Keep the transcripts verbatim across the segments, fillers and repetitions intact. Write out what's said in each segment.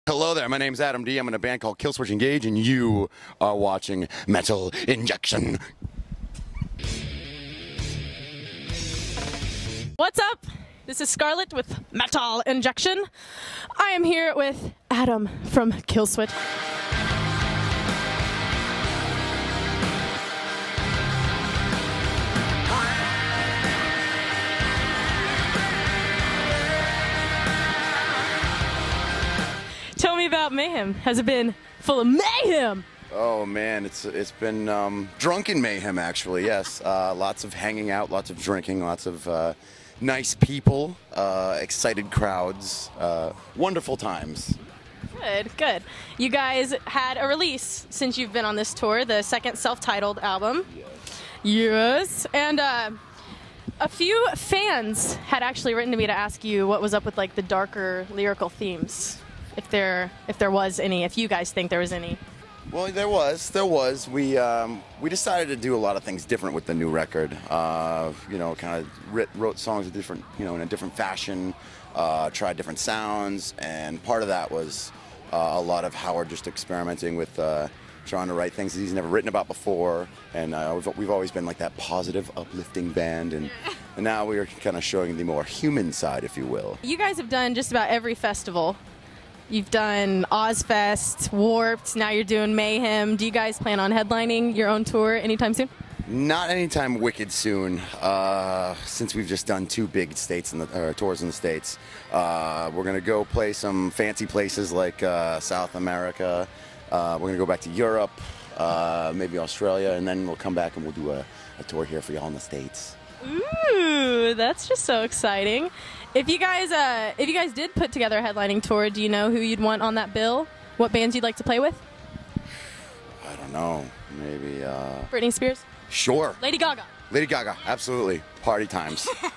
Hello there, my name's Adam D. I'm in a band called Killswitch Engage, and you are watching Metal Injection. What's up? This is Scarlett with Metal Injection. I am here with Adam from Killswitch. Tell me about Mayhem. Has it been full of mayhem? Oh man, it's it's been um, drunken mayhem actually. Yes, uh, lots of hanging out, lots of drinking, lots of uh, nice people, uh, excited crowds, uh, wonderful times. Good, good. You guys had a release since you've been on this tour, the second self-titled album. Yes. Yes, and uh, a few fans had actually written to me to ask you what was up with like the darker lyrical themes. If there, if there was any, if you guys think there was any. Well, there was, there was. We um, we decided to do a lot of things different with the new record. Uh, you know, kind of writ, wrote songs a different, you know, in a different fashion. Uh, tried different sounds, and part of that was uh, a lot of Howard just experimenting with uh, trying to write things that he's never written about before. And uh, we've, we've always been like that positive, uplifting band, and, and now we are kind of showing the more human side, if you will. You guys have done just about every festival. You've done Ozfest, Warped, now you're doing Mayhem. Do you guys plan on headlining your own tour anytime soon? Not anytime wicked soon, uh, since we've just done two big states in the, uh, tours in the States. Uh, we're going to go play some fancy places like uh, South America. Uh, we're going to go back to Europe, uh, maybe Australia, and then we'll come back and we'll do a, a tour here for y'all in the States. Ooh, that's just so exciting. If you guys, uh, if you guys did put together a headlining tour, do you know who you'd want on that bill? What bands you'd like to play with? I don't know. Maybe. Uh... Britney Spears. Sure. Lady Gaga. Lady Gaga. Absolutely. Party times. uh,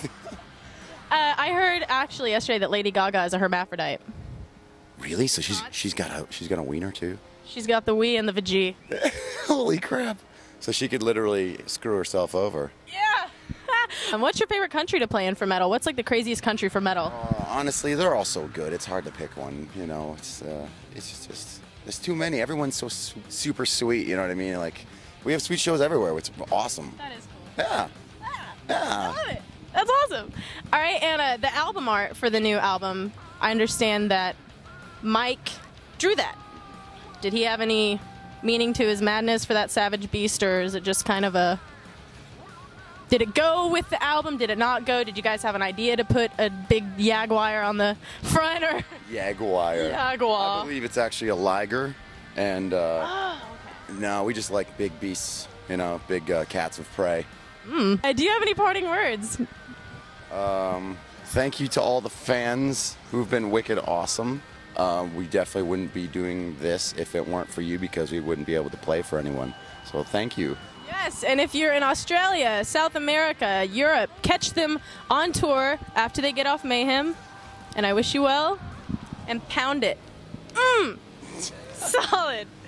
I heard actually yesterday that Lady Gaga is a hermaphrodite. Really? So she's she's got a she's got a wiener too? She's got the wee and the vajee. Holy crap! So she could literally screw herself over. Yeah. And what's your favorite country to play in for metal? What's like the craziest country for metal? Uh, honestly, they're all so good. It's hard to pick one. You know, it's uh, it's just, just there's too many. Everyone's so su super sweet. You know what I mean? Like we have sweet shows everywhere. It's awesome. That is cool. Yeah. Yeah. Yeah. I love it. That's awesome. All right, and uh, the album art for the new album. I understand that Mike drew that. Did he have any meaning to his madness for that Savage Beast, or is it just kind of a... Did it go with the album? Did it not go? Did you guys have an idea to put a big Jaguar on the front? Or Jaguar. Jaguar. I believe it's actually a liger, and uh, Oh, okay. no, we just like big beasts. You know, big uh, cats of prey. Mm. Uh, do you have any parting words? Um, thank you to all the fans who've been wicked awesome. Uh, we definitely wouldn't be doing this if it weren't for you, because we wouldn't be able to play for anyone. So thank you. Yes, and if you're in Australia, South America, Europe, catch them on tour after they get off Mayhem. And I wish you well, and pound it. Mmm, solid.